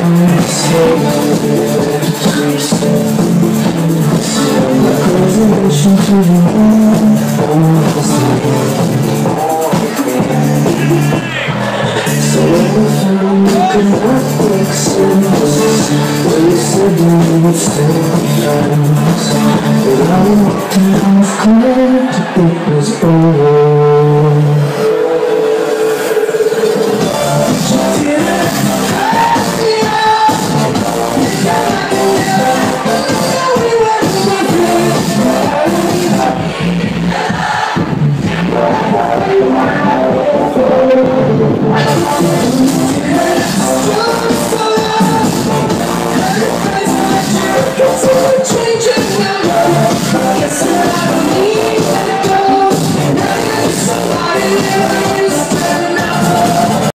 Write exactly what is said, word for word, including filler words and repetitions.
Reservation to the end of the so when we found we could not make sense, well you said we would stay friends, but I walked in off clear it was over. Somebody else is